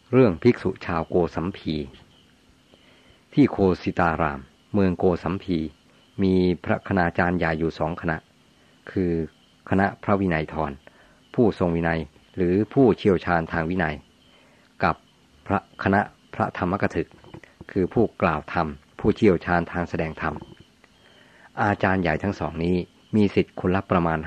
เรื่องภิกษุชาวโกสัมพีที่โคสิตารามเมืองโกสัมพีมีพระคณาจารย์ใหญ่อยู่สองคณะคือคณะพระวินัยธรผู้ทรงวินัยหรือผู้เชี่ยวชาญทางวินัยกับคณะพระธรรมกถึกคือผู้กล่าวธรรมผู้เชี่ยวชาญทางแสดงธรรมอาจารย์ใหญ่ทั้งสองนี้มีศิษย์คนละประมาณ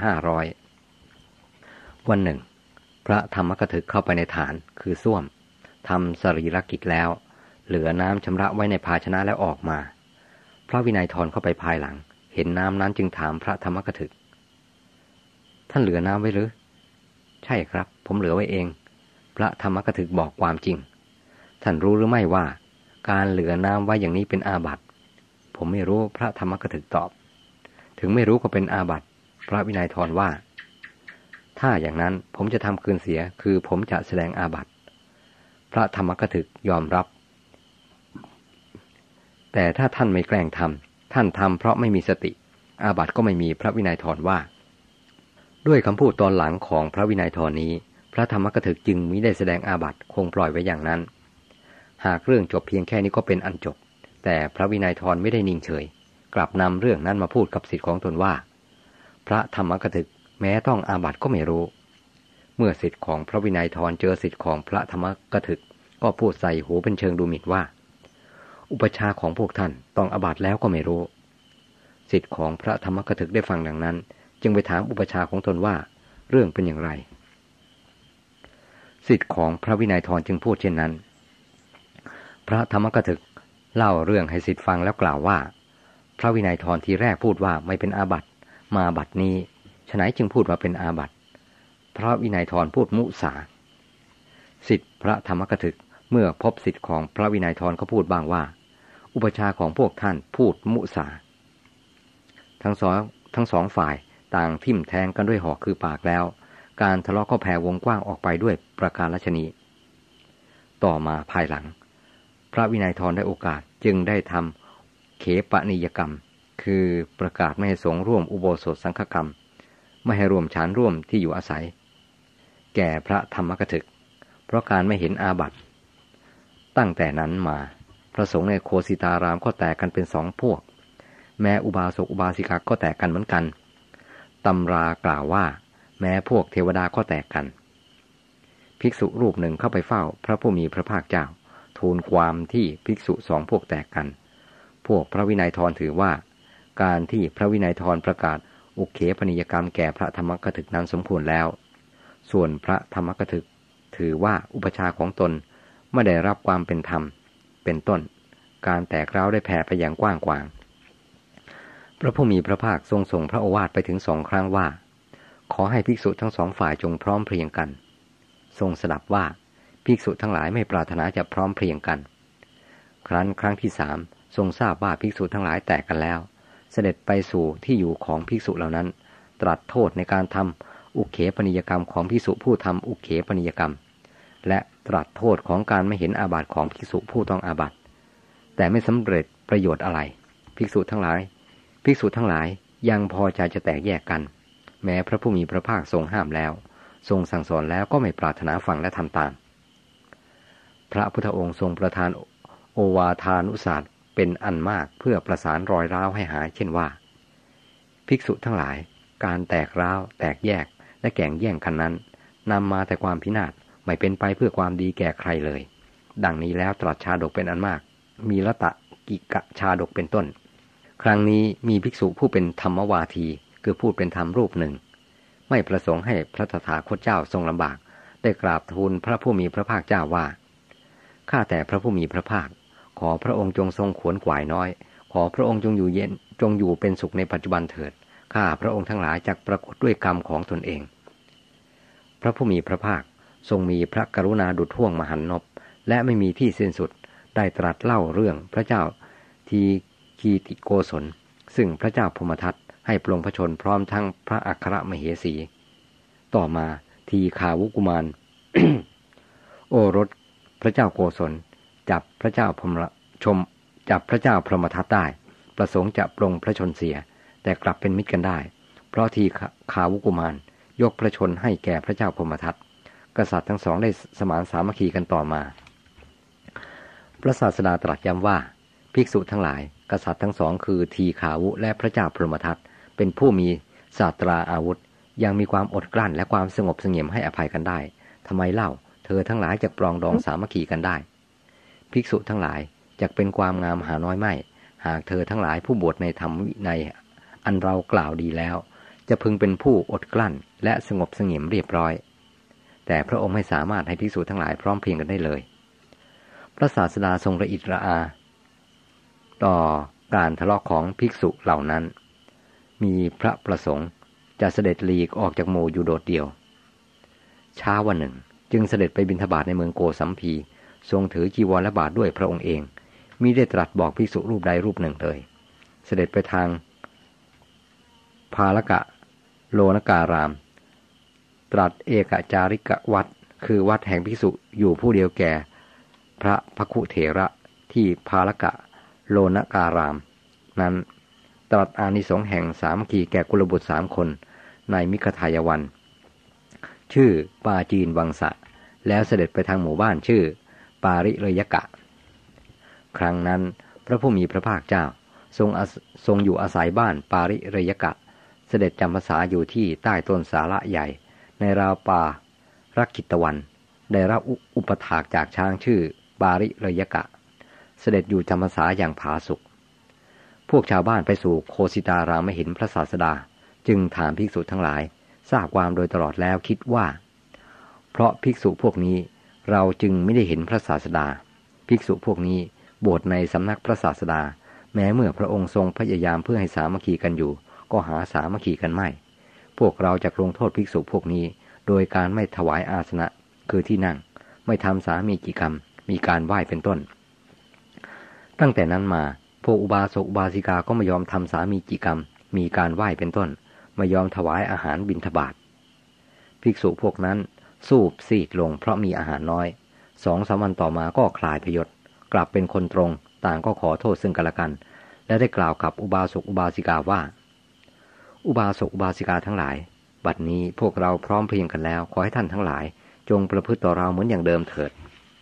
500วันหนึ่งพระธรรมกถึกเข้าไปในฐานคือส้วมทำสรีรกิจแล้วเหลือน้ำชำระไว้ในภาชนะแล้วออกมาพระวินัยธรเข้าไปภายหลังเห็นน้ำนั้นจึงถามพระธรรมกถึกท่านเหลือน้ำไว้หรือใช่ครับผมเหลือไว้เองพระธรรมกถึกบอกความจริงท่านรู้หรือไม่ว่าการเหลือน้ำไว้อย่างนี้เป็นอาบัติผมไม่รู้พระธรรมกถึกตอบถึงไม่รู้ก็เป็นอาบัติพระวินัยธรว่าถ้าอย่างนั้นผมจะทำคืนเสียคือผมจะแสดงอาบัติพระธรรมกถึกยอมรับแต่ถ้าท่านไม่แกล้งทำท่านทำเพราะไม่มีสติอาบัติก็ไม่มีพระวินัยธรว่าด้วยคำพูดตอนหลังของพระวินัยธรนี้พระธรรมกถึกจึงมิได้แสดงอาบัติคงปล่อยไว้อย่างนั้นหากเรื่องจบเพียงแค่นี้ก็เป็นอันจบแต่พระวินัยธรไม่ได้นิ่งเฉยกลับนำเรื่องนั้นมาพูดกับศิษย์ของตนว่าพระธรรมกถึกแม้ต้องอาบัติก็ไม่รู้เมื่อศิษย์ของพระวินัยธรเจอศิษย์ของพระธรรมกถึกก็พูดใส่หูเป็นเชิงดูหมิ่นว่าอุปชาของพวกท่านต้องอาบัติแล้วก็ไม่รู้ศิษย์ของพระธรรมกถึกได้ฟังดังนั้นจึงไปถามอุปชาของตนว่าเรื่องเป็นอย่างไรศิษย์ของพระวินัยธรจึงพูดเช่นนั้นพระธรรมกถึกเล่าเรื่องให้ศิษย์ฟังแล้วกล่าวว่าพระวินัยธรทีแรกพูดว่าไม่เป็นอาบัติมาบัดนี้ฉนัยจึงพูดว่าเป็นอาบัติพระวินัยธรพูดมุสาศิษย์พระธรรมกถึกเมื่อพบศิษย์ของพระวินัยธรก็พูดบ้างว่าอุปชาของพวกท่านพูดมุสาทั้งสองฝ่ายต่างทิ่มแทงกันด้วยหอกคือปากแล้วการทะเลาะก็แผ่วงกว้างออกไปด้วยประการฉะนี้ต่อมาภายหลังพระวินัยธรได้โอกาสจึงได้ทำเขปนิยกรรมคือประกาศไม่ให้สงฆ์ร่วมอุโบสถสังฆกรรมไม่ให้ร่วมฉันร่วมที่อยู่อาศัยแก่พระธรรมกถึกเพราะการไม่เห็นอาบัติตั้งแต่นั้นมาพระสงฆ์ในโคสิตารามก็แตกกันเป็นสองพวกแม้อุบาสกอุบาสิกาก็แตกกันเหมือนกันตำรากล่าวว่าแม้พวกเทวดาก็แตกกันภิกษุรูปหนึ่งเข้าไปเฝ้าพระผู้มีพระภาคเจ้าทูลความที่ภิกษุสองพวกแตกกันพวกพระวินัยธรถือว่าการที่พระวินัยธรประกาศอุเขปนิยกรรมแก่พระธรรมกถึกนั้นสมควรแล้วส่วนพระธรรมกถึกถือว่าอุปชาของตนไม่ได้รับความเป็นธรรมเป็นต้นการแตกร้าวได้แผ่ไปอย่างกว้างขวางพระผู้มีพระภาคทรงส่งพระโอวาทไปถึง2 ครั้งว่าขอให้ภิกษุทั้งสองฝ่ายจงพร้อมเพรียงกันทรงสดับว่าภิกษุทั้งหลายไม่ปรารถนาจะพร้อมเพรียงกันครั้งที่3ทรงทราบว่าภิกษุทั้งหลายแตกกันแล้วเสด็จไปสู่ที่อยู่ของภิกษุเหล่านั้นตรัสโทษในการทำอุเขปนิยกรรมของภิกษุผู้ทำอุเขปนิยกรรมและตรัสโทษของการไม่เห็นอาบัติของภิกษุผู้ต้องอาบัติแต่ไม่สำเร็จประโยชน์อะไรภิกษุทั้งหลายยังพอใจจะแตกแยกกันแม้พระผู้มีพระภาคทรงห้ามแล้วทรงสั่งสอนแล้วก็ไม่ปรารถนาฟังและทำตามพระพุทธองค์ทรงประทานโอวาทานุสาสน์เป็นอันมากเพื่อประสานรอยร้าวให้หายเช่นว่าภิกษุทั้งหลายการแตกร้าวแตกแยกและแข่งแย่งกันนั้นนำมาแต่ความพินาศไม่เป็นไปเพื่อความดีแก่ใครเลยดังนี้แล้วตรัสชาดกเป็นอันมากมีละตะกิกะชาดกเป็นต้นครั้งนี้มีภิกษุผู้เป็นธรรมวาทีคือพูดเป็นธรรมรูปหนึ่งไม่ประสงค์ให้พระตถาคตเจ้าทรงลำบากได้กราบทูลพระผู้มีพระภาคเจ้าว่าข้าแต่พระผู้มีพระภาคขอพระองค์จงทรงขวนขวายน้อยขอพระองค์จงอยู่เย็นจงอยู่เป็นสุขในปัจจุบันเถิดข้าพระองค์ทั้งหลายจักปรากฏด้วยกรรมของตนเองพระผู้มีพระภาคทรงมีพระกรุณาดุจห้วงมหันนบและไม่มีที่สิ้นสุดได้ตรัสเล่าเรื่องพระเจ้าทีกีติโกศลซึ่งพระเจ้าพมทัตให้ปลงพระชนพร้อมทั้งพระอัครมเหสีต่อมาทีฆาวุกุมาร โอรสพระเจ้าโกศลจับพระเจ้าพรหมทัตได้ประสงค์จะปลงพระชนเสียแต่กลับเป็นมิตรกันได้เพราะทีฆาวุกุมารยกพระชนให้แก่พระเจ้าพรหมทัตกษัตริย์ทั้งสองได้สมานสามัคคีกันต่อมาพระศาสดาตรัสย้ำว่าภิกษุทั้งหลายกษัตริย์ทั้งสองคือทีขาวุและพระเจ้าพรหมทัตเป็นผู้มีศาสตราอาวุธยังมีความอดกลั้นและความสงบเสงี่ยมให้อภัยกันได้ทำไมเล่าเธอทั้งหลายจะปรองดองสามัคคีกันได้ภิกษุทั้งหลายจะเป็นความงามหาน้อยไม่หากเธอทั้งหลายผู้บวชในธรรมวินัยอันเรากล่าวดีแล้วจะพึงเป็นผู้อดกลั้นและสงบเสงี่ยมเรียบร้อยแต่พระองค์ไม่สามารถให้ภิกษุทั้งหลายพร้อมเพรียงกันได้เลยพระศาสดาทรงระอิดระอาต่อการทะเลาะของภิกษุเหล่านั้นมีพระประสงค์จะเสด็จหลีกออกจากหมู่อยู่โดดเดี่ยวเช้าวันหนึ่งจึงเสด็จไปบิณฑบาตในเมืองโกสัมพีทรงถือจีวรและบาตรด้วยพระองค์เองมิได้ตรัสบอกภิกษุรูปใดรูปหนึ่งเลยเสด็จไปทางภาลกะโลนการามตรัสเอกจาริกวัดคือวัดแห่งภิกษุอยู่ผู้เดียวแก่พระภคุเถระที่ภาลกะโลนการามนั้นตรัสอานิสงส์แห่งสามัคคีแก่กุลบุตร3 คนในมิคทายวันชื่อปาจีนวังสะแล้วเสด็จไปทางหมู่บ้านชื่อปาริเรยกะครั้งนั้นพระผู้มีพระภาคเจ้าทรงอยู่อาศัยบ้านปาริเรยกะเสด็จจำพรรษาอยู่ที่ใต้ต้นสาระใหญ่ในราวป่ารักขิตวันได้รับอุปถากจากช้างชื่อปาริเรยกะเสด็จอยู่จำพรรษาอย่างผาสุกพวกชาวบ้านไปสู่โคสิตารามไม่เห็นพระศาสดาจึงถามภิกษุทั้งหลายทราบความโดยตลอดแล้วคิดว่าเพราะภิกษุพวกนี้เราจึงไม่ได้เห็นพระศาสดาภิกษุพวกนี้บวชในสำนักพระศาสดาแม้เมื่อพระองค์ทรงพยายามเพื่อให้สามัคคีกันอยู่ก็หาสามัคคีกันไม่พวกเราจะลงโทษภิกษุพวกนี้โดยการไม่ถวายอาสนะคือที่นั่งไม่ทำสามีจิกรรมมีการไหว้เป็นต้นตั้งแต่นั้นมาพวกอุบาสกอุบาสิกาก็ไม่ยอมทำสามีจิกรรมมีการไหว้เป็นต้นไม่ยอมถวายอาหารบิณฑบาตภิกษุพวกนั้นสูบซีดลงเพราะมีอาหารน้อย2-3 วันต่อมาก็คลายพยศกลับเป็นคนตรงต่างก็ขอโทษซึ่งกันและกันและได้กล่าวกับอุบาสกอุบาสิกาว่าอุบาสกอุบาสิกาทั้งหลายบัดนี้พวกเราพร้อมเพรียงกันแล้วขอให้ท่านทั้งหลายจงประพฤติต่อเราเหมือนอย่างเดิมเถิด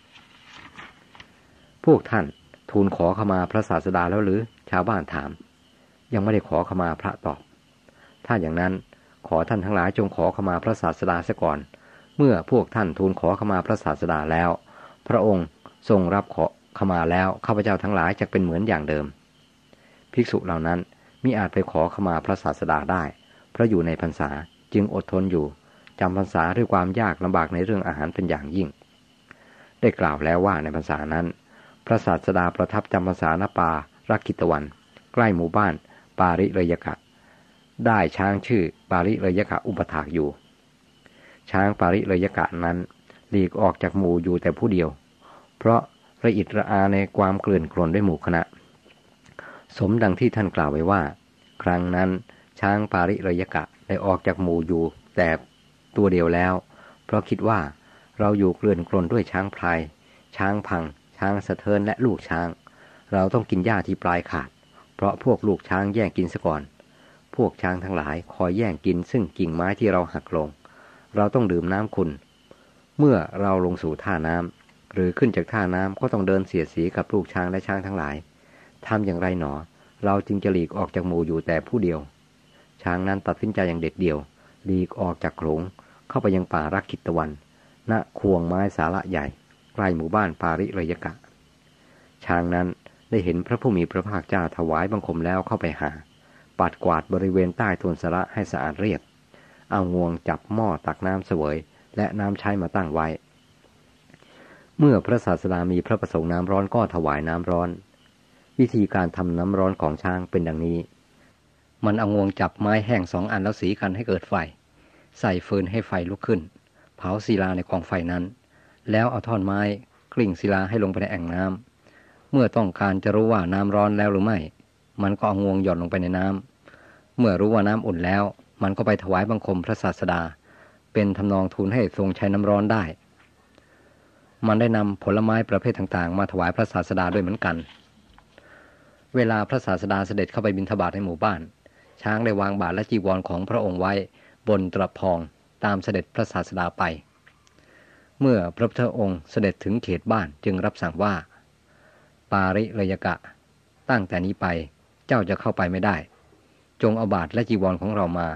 พวกท่านทูลขอขมาพระศาสดาแล้วหรือชาวบ้านถามยังไม่ได้ขอขมาพระตอบถ้าอย่างนั้นขอท่านทั้งหลายจงขอขมาพระศาสดาเสียก่อนเมื่อพวกท่านทูลขอขมาพระศาสดาแล้วพระองค์ทรงรับขอขมาแล้วข้าพเจ้าทั้งหลายจะเป็นเหมือนอย่างเดิมภิกษุเหล่านั้นมิอาจไปขอขมาพระศาสดาได้เพราะอยู่ในพรรษาจึงอดทนอยู่จำพรรษาด้วยความยากลำบากในเรื่องอาหารเป็นอย่างยิ่งได้กล่าวแล้วว่าในพรรษานั้นพระศาสดาประทับจำพรรษาณป่ารักขิตวันใกล้หมู่บ้านปาริเรยกะได้ช้างชื่อปาริเรยกะอุปถากอยู่ช้างปาริเรยกะนั้นหลีกออกจากหมู่อยู่แต่ผู้เดียวเพราะระอิดระอาในความเกลื่อนกลนด้วยหมู่คณะสมดังที่ท่านกล่าวไว้ว่าครั้งนั้นช้างปาริเรยกะได้ออกจากหมู่อยู่แต่ตัวเดียวแล้วเพราะคิดว่าเราอยู่เกลื่อนกลนด้วยช้างพลายช้างพังช้างสะเทินและลูกช้างเราต้องกินหญ้าที่ปลายขาดเพราะพวกลูกช้างแย่งกินซะก่อนพวกช้างทั้งหลายคอยแย่งกินซึ่งกิ่งไม้ที่เราหักลงเราต้องดื่มน้ำขุ่นเมื่อเราลงสู่ท่าน้ำหรือขึ้นจากท่าน้ำก็ต้องเดินเสียดสีกับลูกช้างและช้างทั้งหลายทำอย่างไรหนอเราจึงจะหลีกออกจากหมู่อยู่แต่ผู้เดียวช้างนั้นตัดสินใจอย่างเด็ดเดี่ยวหลีกออกจากโขลงเข้าไปยังป่ารักขิตวันณควงไม้สาระใหญ่ใกล้หมู่บ้านปาริเรยกะช้างนั้นได้เห็นพระผู้มีพระภาคเจ้าถวายบังคมแล้วเข้าไปหาปัดกวาดบริเวณใต้ต้นสาระให้สะอาดเรียบเอางวงจับหม้อตักน้ำเสวยและน้ำใช้มาตั้งไว้เมื่อพระศาสดามีพระประสงค์น้ำร้อนก็ถวายน้ำร้อนวิธีการทำน้ำร้อนของช้างเป็นดังนี้มันเอางวงจับไม้แห้ง2 อันแล้วสีกันให้เกิดไฟใส่ฟืนให้ไฟลุกขึ้นเผาศิลาในกองไฟนั้นแล้วเอาท่อนไม้กลิ้งศิลาให้ลงไปในแอ่งน้ำเมื่อต้องการจะรู้ว่าน้ำร้อนแล้วหรือไม่มันก็เอางวงหย่อนลงไปในน้ำเมื่อรู้ว่าน้ำอุ่นแล้วมันก็ไปถวายบังคมพระศาสดาเป็นทำนองทูลให้ทรงใช้น้ำร้อนได้มันได้นำผลไม้ประเภทต่างๆมาถวายพระศาสดาด้วยเหมือนกันเวลาพระศาสดาเสด็จเข้าไปบิณฑบาตในหมู่บ้านช้างได้วางบาตรและจีวรของพระองค์ไว้บนตะพองตามเสด็จพระศาสดาไปเมื่อพระพุทธองค์เสด็จถึงเขตบ้านจึงรับสั่งว่าปาริเลยกะตั้งแต่นี้ไปเจ้าจะเข้าไปไม่ได้จงเอาบาตรและจีวรของเรามา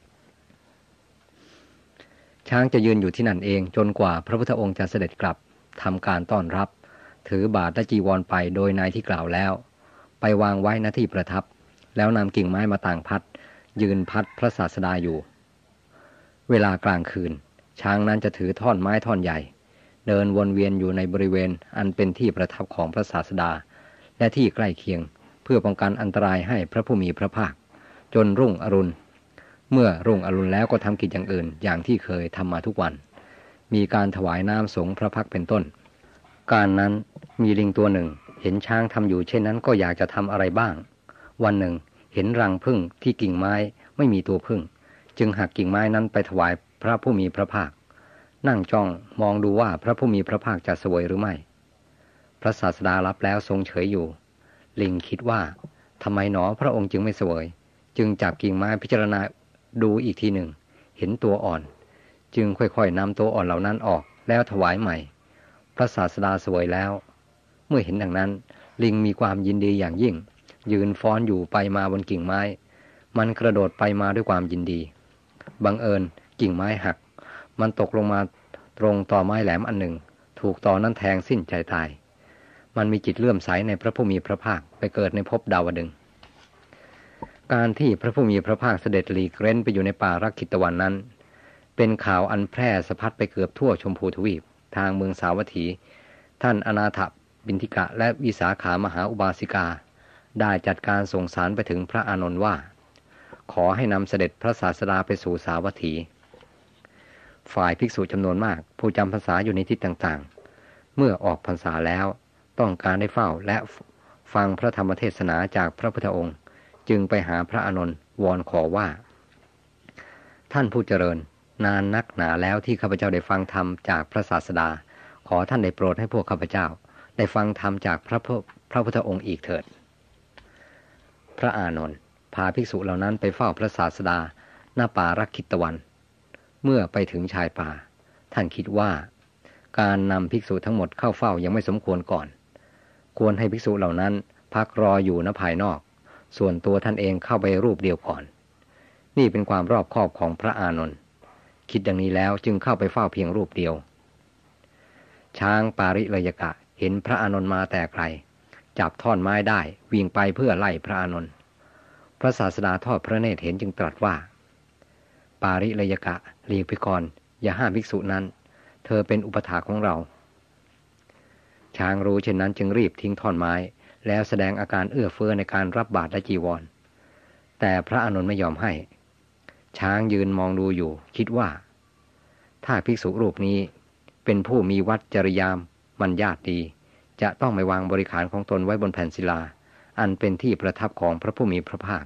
ช้างจะยืนอยู่ที่นั่นเองจนกว่าพระพุทธองค์จะเสด็จกลับทำการต้อนรับถือบาตรและจีวรไปโดยนายที่กล่าวแล้วไปวางไว้ณที่ประทับแล้วนำกิ่งไม้มาต่างพัดยืนพัดพระศาสดาอยู่เวลากลางคืนช้างนั้นจะถือท่อนไม้ท่อนใหญ่เดินวนเวียนอยู่ในบริเวณอันเป็นที่ประทับของพระศาสดาและที่ใกล้เคียงเพื่อป้องกันอันตรายให้พระผู้มีพระภาคจนรุ่งอรุณเมื่อรุ่งอรุณแล้วก็ทำกิจอย่างอื่นอย่างที่เคยทำมาทุกวันมีการถวายน้ำสงฆ์พระพักเป็นต้นการนั้นมีลิงตัวหนึ่งเห็นช้างทำอยู่เช่นนั้นก็อยากจะทำอะไรบ้างวันหนึ่งเห็นรังผึ้งที่กิ่งไม้ไม่มีตัวผึ้งจึงหักกิ่งไม้นั้นไปถวายพระผู้มีพระภาคนั่งจ้องมองดูว่าพระผู้มีพระภาคจะเสวยหรือไม่พระศาสดารับแล้วทรงเฉยอยู่ลิงคิดว่าทำไมหนอพระองค์จึงไม่เสวยจึงจับกิ่งไม้พิจารณาดูอีกทีหนึ่งเห็นตัวอ่อนจึงค่อยๆนำตัวอ่อนเหล่านั้นออกแล้วถวายใหม่พระศาสดาเสวยแล้วเมื่อเห็นดังนั้นลิงมีความยินดีอย่างยิ่งยืนฟ้อนอยู่ไปมาบนกิ่งไม้มันกระโดดไปมาด้วยความยินดีบังเอิญกิ่งไม้หักมันตกลงมาตรงต่อไม้แหลมอันหนึ่งถูกต่อนั้นแทงสิ้นใจตายมันมีจิตเลื่อมใสในพระผู้มีพระภาคไปเกิดในภพดาวดึงส์การที่พระผู้มีพระภาคเสด็จหลีกเร้นไปอยู่ในป่ารักขิตวันนั้นเป็นข่าวอันแพร่สะพัดไปเกือบทั่วชมพูทวีปทางเมืองสาวัตถีท่านอนาถบิณฑิกะและวิสาขามหาอุบาสิกาได้จัดการส่งสารไปถึงพระอานนท์ว่าขอให้นำเสด็จพระศาสดาไปสู่สาวัตถีฝ่ายภิกษุจำนวนมากผู้จำพรรษาอยู่ในทิศต่างๆเมื่อออกพรรษาแล้วต้องการได้เฝ้าและฟังพระธรรมเทศนาจากพระพุทธองค์จึงไปหาพระอานนท์วอนขอว่าท่านผู้เจริญนานนักหนาแล้วที่ข้าพเจ้าได้ฟังธรรมจากพระศาสดาขอท่านได้โปรดให้พวกข้าพเจ้าได้ฟังธรรมจากพระพุทธองค์อีกเถิดพระอานนท์พาภิกษุเหล่านั้นไปเฝ้าพระศาสดาหน้าป่ารักขิตวันเมื่อไปถึงชายป่าท่านคิดว่าการนำภิกษุทั้งหมดเข้าเฝ้ายังไม่สมควรก่อนควรให้ภิกษุเหล่านั้นพักรออยู่ณภายนอกส่วนตัวท่านเองเข้าไปรูปเดียวก่อนนี่เป็นความรอบคอบของพระอานนท์คิดดังนี้แล้วจึงเข้าไปเฝ้าเพียงรูปเดียวช้างปาริเลยกะเห็นพระอานนท์มาแต่ไกลจับท่อนไม้ได้วิ่งไปเพื่อไล่พระอานนท์พระศาสดาทอดพระเนตรเห็นจึงตรัสว่าปาริเลยกะหลีกไปก่อนอย่าห้ามภิกษุนั้นเธอเป็นอุปถาของเราช้างรู้เช่นนั้นจึงรีบทิ้งท่อนไม้แล้วแสดงอาการเอื้อเฟื้อในการรับบาตรและจีวรแต่พระอานนท์ไม่ยอมให้ช้างยืนมองดูอยู่คิดว่าถ้าภิกษุรูปนี้เป็นผู้มีวัดจริยามมัญญาติดีจะต้องไม่วางบริขารของตนไว้บนแผ่นศิลาอันเป็นที่ประทับของพระผู้มีพระภาค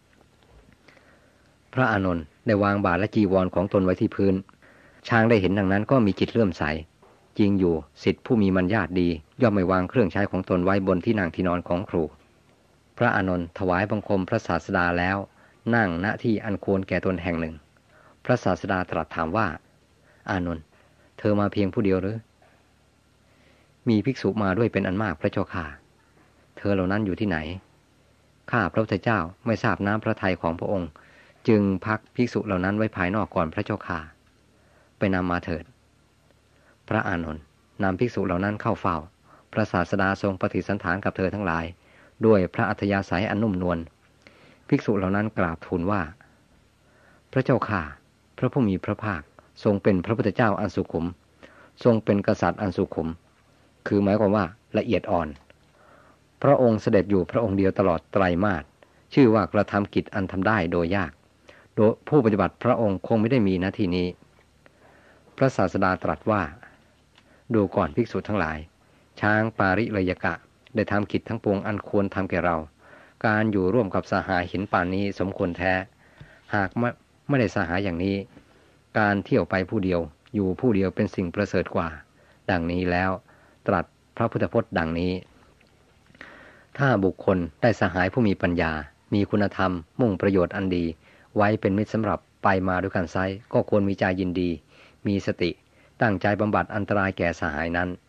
พระอานนท์ได้วางบาตรและจีวรของตนไว้ที่พื้นช้างได้เห็นดังนั้นก็มีจิตเลื่อมใสจริงอยู่ศิษย์ผู้มีมัญญาติดีย่อมไม่วางเครื่องใช้ของตนไว้บนที่นั่งที่นอนของครูพระอานนท์ถวายบังคมพระศาสดาแล้วนั่งณที่อันควรแก่ตนแห่งหนึ่งพระศาสดาตรัสถามว่าอานนท์เธอมาเพียงผู้เดียวหรือมีภิกษุมาด้วยเป็นอันมากพระเจ้าค่ะเธอเหล่านั้นอยู่ที่ไหนข้าพระพุทธเจ้าไม่ทราบน้ำพระทัยของพระองค์จึงพักภิกษุเหล่านั้นไว้ภายนอกก่อนพระเจ้าค่ะไปนำมาเถิดพระอานนท์นำภิกษุเหล่านั้นเข้าเฝ้าพระศาสดาทรงปฏิสันถานกับเธอทั้งหลายด้วยพระอัธยาศัยอันนุ่มนวลภิกษุเหล่านั้นกราบทูลว่าพระเจ้าค่ะพระผู้มีพระภาคทรงเป็นพระพุทธเจ้าอันสุขุมทรงเป็นกษัตริย์อันสุขุมคือหมายความว่าละเอียดอ่อนพระองค์เสด็จอยู่พระองค์เดียวตลอดไตรมาสชื่อว่ากระทำกิจอันทำได้โดยยากโดยผู้ปฏิบัติพระองค์คงไม่ได้มีหน้าที่นี้พระศาสดาตรัสว่าดูก่อนภิกษุทั้งหลายช้างปาริเลยกะได้ทำกิจทั้งปวงอันควรทำแก่เราการอยู่ร่วมกับสหายเห็นป่านนี้สมควรแท้หากไม่ได้สหายอย่างนี้การเที่ยวไปผู้เดียวอยู่ผู้เดียวเป็นสิ่งประเสริฐกว่าดังนี้แล้วตรัสพระพุทธพจน์ดังนี้ถ้าบุคคลได้สหายผู้มีปัญญามีคุณธรรมมุ่งประโยชน์อันดีไว้เป็นมิตรสำหรับไปมาด้วยกันไซก็ควรมีใจยินดีมีสติตั้งใจบำบัดอันตรายแก่สหายนั้น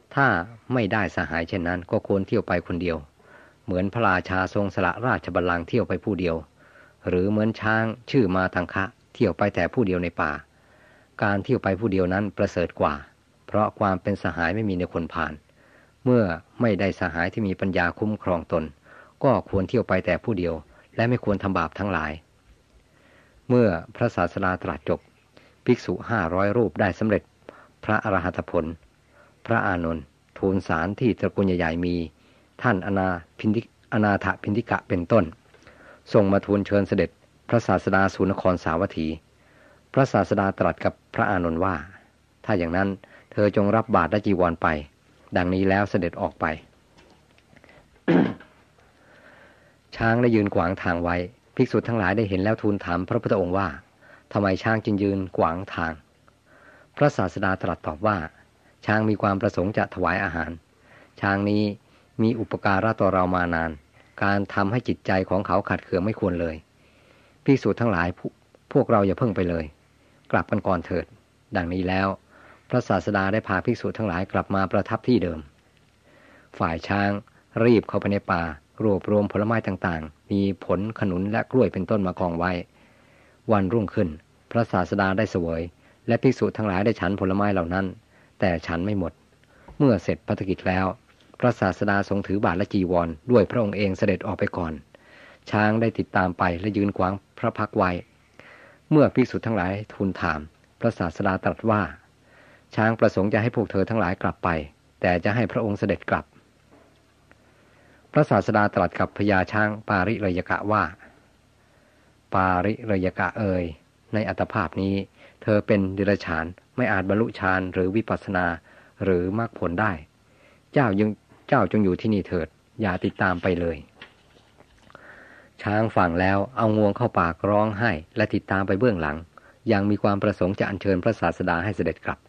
ถ้าไม่ได้สหายเช่นนั้นก็ควรเที่ยวไปคนเดียวเหมือนพระราชาทรงสละราชบัลลังก์เที่ยวไปผู้เดียวหรือเหมือนช้างชื่อมาทังคะเที่ยวไปแต่ผู้เดียวในป่าการเที่ยวไปผู้เดียวนั้นประเสริฐกว่าเพราะความเป็นสหายไม่มีในคนผ่านเมื่อไม่ได้สหายที่มีปัญญาคุ้มครองตนก็ควรเที่ยวไปแต่ผู้เดียวและไม่ควรทำบาปทั้งหลายเมื่อพระศาสดาตรัสจบภิกษุ500 รูปได้สำเร็จพระอรหัตผลพระอานนท์ทูลสารที่ตระกูลใหญ่ๆมีท่านอนาถพินธิกะเป็นต้นส่งมาทูลเชิญเสด็จพระศาสดาสู่นครสาวัตถีพระศาสดาตรัสกับพระอานนท์ว่าถ้าอย่างนั้นเธอจงรับบาตรและจีวรไปดังนี้แล้วเสด็จออกไป ช้างได้ยืนขวางทางไว้ภิกษุทั้งหลายได้เห็นแล้วทูลถามพระพุทธองค์ว่าทำไมช้างจึงยืนขวางทางพระศาสดาตรัสตอบว่าช้างมีความประสงค์จะถวายอาหารช้างนี้มีอุปการะต่อเรามานานการทำให้จิตใจของเขาขัดเคืองไม่ควรเลยภิกษุทั้งหลายพวกเราอย่าเพิ่งไปเลยกลับกันก่อนเถิดดังนี้แล้วพระศาสดาได้พาภิกษุทั้งหลายกลับมาประทับที่เดิมฝ่ายช้างรีบเข้าไปในป่ารวบรวมผลไม้ต่างๆมีผลขนุนและกล้วยเป็นต้นมากองไว้วันรุ่งขึ้นพระศาสดาได้เสวยและภิกษุทั้งหลายได้ฉันผลไม้เหล่านั้นแต่ฉันไม่หมดเมื่อเสร็จภารกิจแล้วพระศาสดาทรงถือบาตรและจีวรด้วยพระองค์เองเสด็จออกไปก่อนช้างได้ติดตามไปและยืนขวางพระพักไว้เมื่อภิกษุทั้งหลายทูลถามพระศาสดาตรัสว่าช้างประสงค์จะให้พวกเธอทั้งหลายกลับไปแต่จะให้พระองค์เสด็จกลับพระศาสดาตรัสกับพญาช้างปาริเรยกะว่าปาริเรยกะเอ๋ยในอัตภาพนี้เธอเป็นเดรัจฉานไม่อาจบรรลุฌานหรือวิปัสสนาหรือมรรคผลได้เจ้าจงอยู่ที่นี่เถิดอย่าติดตามไปเลยช้างฟังแล้วเอางวงเข้าปากร้องไห้และติดตามไปเบื้องหลังยังมีความประสงค์จะอัญเชิญพระศาสดาให้เสด็จกลับ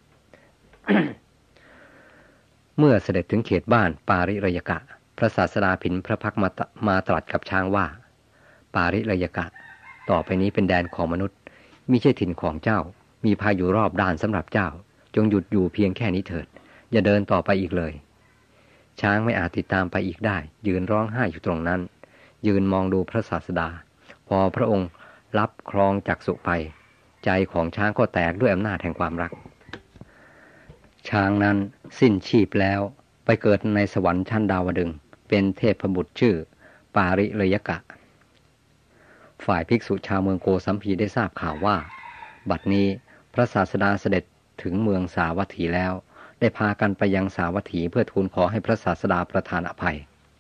เมื่อเสด็จถึงเขตบ้านปาริเรยกะพระศาสดาผินพระพักมาตรัสกับช้างว่าปาริเรยกะต่อไปนี้เป็นแดนของมนุษย์มิใช่ถิ่นของเจ้ามีพายุรอบด้านสำหรับเจ้าจงหยุดอยู่เพียงแค่นี้เถิดอย่าเดินต่อไปอีกเลยช้างไม่อาจติดตามไปอีกได้ยืนร้องไห้อยู่ตรงนั้นยืนมองดูพระศาสดาพอพระองค์รับครองจักษุไปใจของช้างก็แตกด้วยอำนาจแห่งความรักช้างนั้นสิ้นชีพแล้วไปเกิดในสวรรค์ชั้นดาวดึงส์เป็นเทพบุตรชื่อปาริเรยกะฝ่ายภิกษุชาวเมืองโกสัมพีได้ทราบข่าวว่าบัดนี้พระศาสดาเสด็จถึงเมืองสาวัตถีแล้วได้พากันไปยังสาวัตถีเพื่อทูลขอให้พระศาสดาประทานอภัย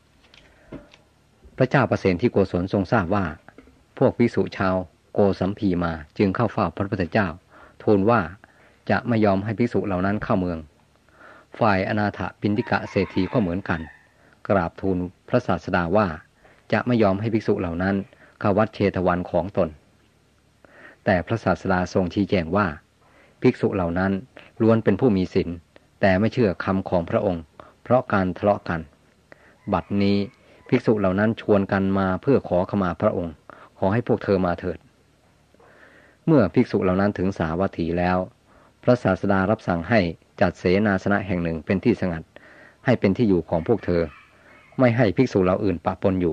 พระเจ้าประเสนที่โกศลทรงทราบว่าพวกภิกษุชาวโกสัมพีมาจึงเข้าเฝ้าพระพุทธเจ้าทูลว่าจะไม่ยอมให้ภิกษุเหล่านั้นเข้าเมืองฝ่ายอนาถปิณฑิกะเศรษฐีก็เหมือนกันกราบทูลพระศาสดาว่าจะไม่ยอมให้ภิกษุเหล่านั้นเข้าวัดเชตวันของตนแต่พระศาสดาทรงชี้แจงว่าภิกษุเหล่านั้นล้วนเป็นผู้มีศีลแต่ไม่เชื่อคำของพระองค์เพราะการทะเลาะกันบัดนี้ภิกษุเหล่านั้นชวนกันมาเพื่อขอขมาพระองค์ขอให้พวกเธอมาเถิดเมื่อภิกษุเหล่านั้นถึงสาวัตถีแล้วพระศาสดารับสั่งให้จัดเสนาสนะแห่งหนึ่งเป็นที่สงัดให้เป็นที่อยู่ของพวกเธอไม่ให้ภิกษุเหล่าอื่นปะปนอยู่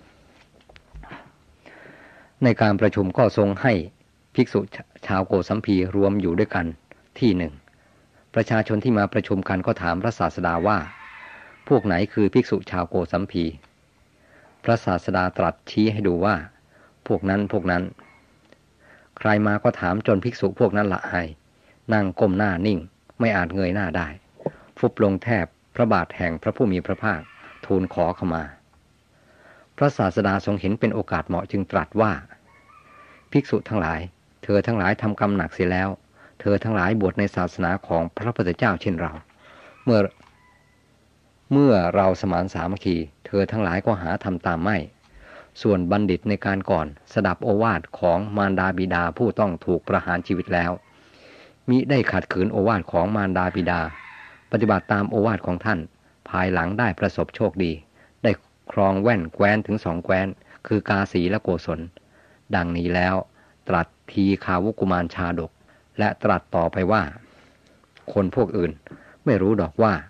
ในการประชุมก็ทรงให้ภิกษุชาวโกสัมพีรวมอยู่ด้วยกันที่หนึ่งประชาชนที่มาประชุมกันก็ถามพระศาสดาว่าพวกไหนคือภิกษุชาวโกสัมพีพระศาสดาตรัสชี้ให้ดูว่าพวกนั้นใครมาก็ถามจนภิกษุพวกนั้นละอายนั่งก้มหน้านิ่งไม่อาจเงยหน้าได้ฟุบลงแทบพระบาทแห่งพระผู้มีพระภาคทูลขอเข้ามาพระศาสดาทรงเห็นเป็นโอกาสเหมาะจึงตรัสว่าภิกษุทั้งหลายเธอทั้งหลายทำกรรมหนักเสียแล้วเธอทั้งหลายบวชในศาสนาของพระพุทธเจ้าเช่นเราเมื่อเราสมานสามัคคีเธอทั้งหลายก็หาทำตามไม่ส่วนบัณฑิตในการก่อนสดับโอวาทของมารดาบิดาผู้ต้องถูกประหารชีวิตแล้วมิได้ขัดขืนโอวาทของมารดาบิดาปฏิบัติตามโอวาทของท่านภายหลังได้ประสบโชคดีได้ครองแว่นแคว้นถึง2 แคว้นคือกาสีและโกศลดังนี้แล้วตรัสทีฆาวุกุมารชาดกและตรัสต่อไปว่าคนพวกอื่นไม่รู้ดอกว่า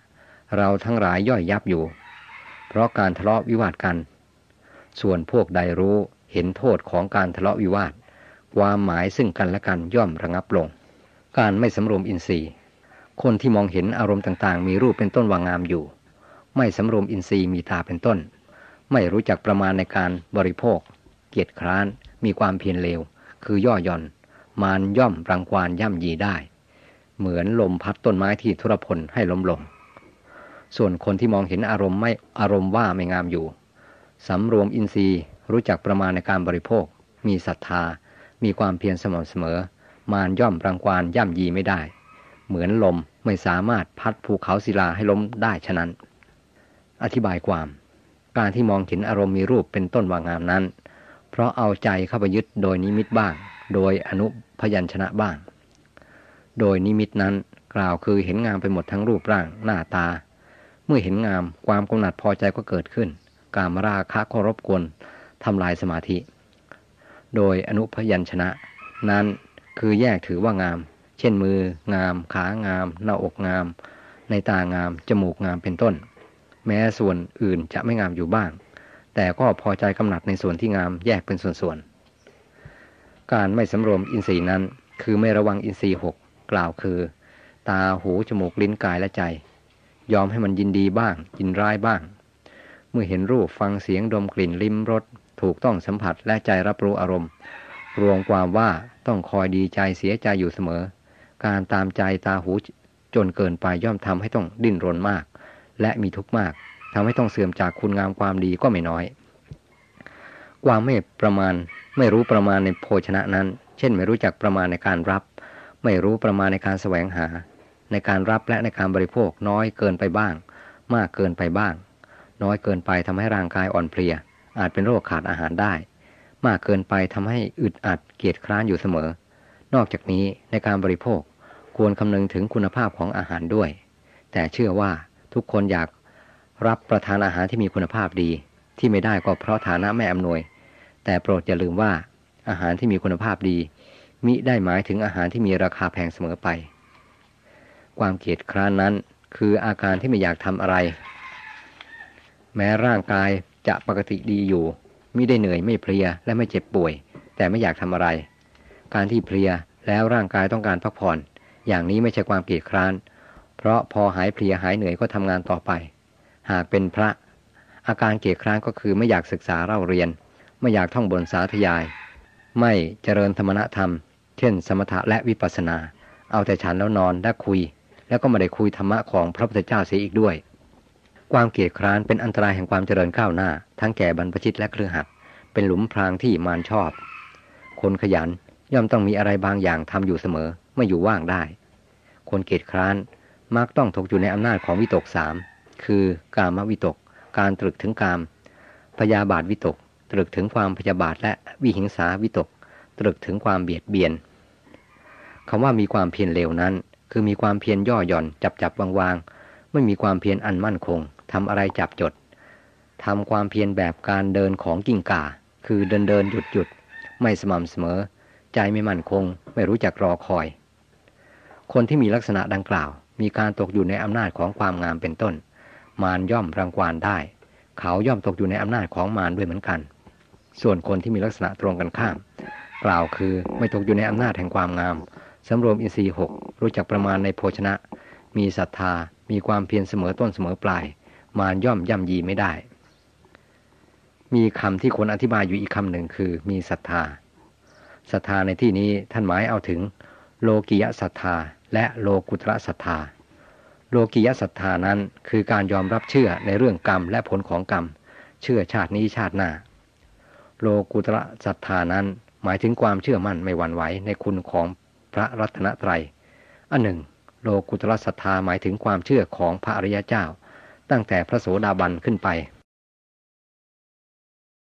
เราทั้งหลายย่อยยับอยู่เพราะการทะเลาะวิวาทกันส่วนพวกใดรู้เห็นโทษของการทะเลาะวิวาทความหมายซึ่งกันและกันย่อมระงับลงการไม่สำรวมอินทรีย์คนที่มองเห็นอารมณ์ต่างๆมีรูปเป็นต้นว่างามอยู่ไม่สำรวมอินทรีย์มีตาเป็นต้นไม่รู้จักประมาณในการบริโภคเกียจคร้านมีความเพียรเลวคือย่อหย่อนมารย่อมรังควานย่ำยีได้เหมือนลมพัดต้นไม้ที่ทุรพลให้ล้มลงส่วนคนที่มองเห็นอารมณ์ว่าไม่งามอยู่สำรวมอินทรีย์รู้จักประมาณในการบริโภคมีศรัทธามีความเพียรสม่ำเสมอมารย่อมรังควานย่ำยีไม่ได้เหมือนลมไม่สามารถพัดภูเขาศิลาให้ล้มได้ฉะนั้นอธิบายความการที่มองเห็นอารมณ์มีรูปเป็นต้นว่างามนั้นเพราะเอาใจเข้าไปยึดโดยนิมิตบ้างโดยอนุพยัญชนะบ้างโดยนิมิตนั้นกล่าวคือเห็นงามไปหมดทั้งรูปร่างหน้าตาเมื่อเห็นงามความกำหนัดพอใจก็เกิดขึ้นกามราคะก็รบกวนทำลายสมาธิโดยอนุพยัญชนะนั้นคือแยกถือว่างามเช่นมืองามขางามหน้าอกงามในตางามจมูกงามเป็นต้นแม้ส่วนอื่นจะไม่งามอยู่บ้างแต่ก็พอใจกำหนัดในส่วนที่งามแยกเป็นส่วนๆการไม่สำรวมอินทรีย์นั้นคือไม่ระวังอินทรีย์หกกล่าวคือตาหูจมูกลิ้นกายและใจยอมให้มันยินดีบ้างยินร้ายบ้างเมื่อเห็นรูปฟังเสียงดมกลิ่นลิ้มรสถูกต้องสัมผัสและใจรับรู้อารมณ์รวมความว่าต้องคอยดีใจเสียใจอยู่เสมอการตามใจตาหูจนเกินไปย่อมทำให้ต้องดิ้นรนมากและมีทุกข์มากทำให้ต้องเสื่อมจากคุณงามความดีก็ไม่น้อยความไม่รู้ประมาณในโภชนะนั้นเช่นไม่รู้จักประมาณในการรับไม่รู้ประมาณในการแสวงหาในการรับและในการบริโภคน้อยเกินไปบ้างมากเกินไปบ้างน้อยเกินไปทำให้ร่างกายอ่อนเพลียอาจเป็นโรคขาดอาหารได้มากเกินไปทำให้อึดอัดเกียจคร้านอยู่เสมอนอกจากนี้ในการบริโภคควรคำนึงถึงคุณภาพของอาหารด้วยแต่เชื่อว่าทุกคนอยากรับประทานอาหารที่มีคุณภาพดีที่ไม่ได้ก็เพราะฐานะไม่อำนวยแต่โปรดอย่าลืมว่าอาหารที่มีคุณภาพดีมิได้หมายถึงอาหารที่มีราคาแพงเสมอไปความเกียจคร้านนั้นคืออาการที่ไม่อยากทำอะไรแม้ร่างกายจะปกติดีอยู่มิได้เหนื่อยไม่เพลียและไม่เจ็บป่วยแต่ไม่อยากทำอะไรการที่เพลียแล้วร่างกายต้องการพักผ่อนอย่างนี้ไม่ใช่ความเกียจคร้านเพราะพอหายเพลียหายเหนื่อยก็ทำงานต่อไปหากเป็นพระอาการเกียจคร้านก็คือไม่อยากศึกษาเล่าเรียนไม่อยากท่องบนสาธยายไม่เจริญธรรมธรรมเช่นสมถะและวิปัสสนาเอาแต่ฉันแล้วนอนและคุยแล้วก็ไม่ได้คุยธรรมะของพระพุทธเจ้าเสียอีกด้วยความเกียจคร้านเป็นอันตรายแห่งความเจริญก้าวหน้าทั้งแก่บรรพชิตและเครือขัดเป็นหลุมพรางที่มารชอบคนขยันย่อมต้องมีอะไรบางอย่างทำอยู่เสมอไม่อยู่ว่างได้คนเกียจคร้านมักต้องตกอยู่ในอำนาจของวิตกสามคือกามวิตกการตรึกถึงกามพยาบาทวิตกตรึกถึงความพยาบาทและวิหิงสาวิตกตรึกถึงความเบียดเบียนคำว่ามีความเพียรเร็วนั้นคือมีความเพียรย่อหย่อนจับวางไม่มีความเพียรอันมั่นคงทำอะไรจับจดทำความเพียรแบบการเดินของกิ้งก่าคือเดินหยุดไม่สม่ำเสมอใจไม่มั่นคงไม่รู้จักรอคอยคนที่มีลักษณะดังกล่าวมีการตกอยู่ในอำนาจของความงามเป็นต้นมารย่อมรังควานได้เขาย่อมตกอยู่ในอำนาจของมารด้วยเหมือนกันส่วนคนที่มีลักษณะตรงกันข้ามกล่าวคือไม่ตกอยู่ในอำนาจแห่งความงามสำรวมอินทรีย์หกรู้จักประมาณในโภชนะมีศรัทธามีความเพียรเสมอต้นเสมอปลายมารย่อมย่ำยีไม่ได้มีคำที่คนอธิบายอยู่อีกคำหนึ่งคือมีศรัทธาศรัทธาในที่นี้ท่านหมายเอาถึงโลกิยศรัทธาและโลกุตระศรัทธาโลกิยศรัทธานั้นคือการยอมรับเชื่อในเรื่องกรรมและผลของกรรมเชื่อชาตินี้ชาติหน้าโลกุตระศรัทธานั้นหมายถึงความเชื่อมั่นไม่หวั่นไหวในคุณของพระรัตนตรัยอันหนึ่งโลกุตระศรัทธาหมายถึงความเชื่อของพระอริยเจ้าตั้งแต่พระโสดาบันขึ้นไป